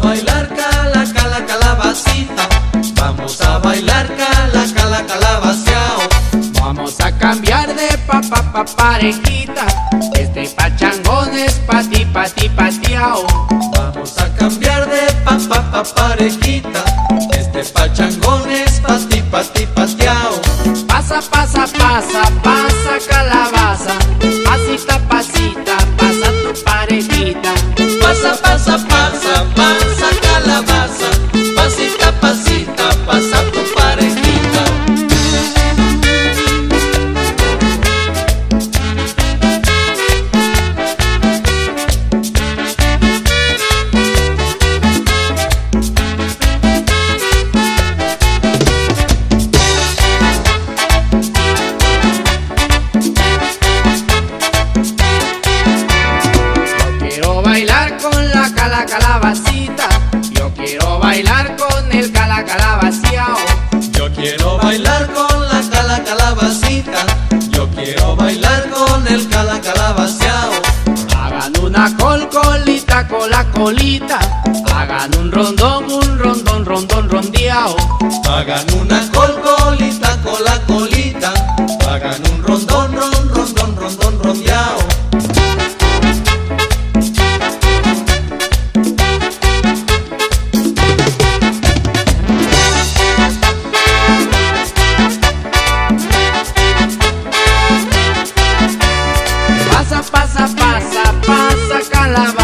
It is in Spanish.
bailar cala, cala, calabacita. Vamos a bailar cala, cala, calabaciao. Vamos a cambiar de parejita. Este pachangón es pati, pati, patiao. Vamos a cambiar de parejita. Este pachangón es pati, pati, patiao. Pasa, pasa, pasa, pasa calabaza. Pasita, pasita, pasa tu parejita. Pasa, pasa, pasa, pasa calabaza. Pasita, pasita, pasa tu parejita. Bailar con la calabacita. Yo quiero bailar con el calabaciao. Yo quiero bailar con la calabacita. Yo quiero bailar con el calabaciao. Hagan una colita, colita. Hagan un rondón, rondiao. Hagan una colita, colita. Hagan un rondón, rondiao. Pasa, pasa, pasa, pasa calabaza.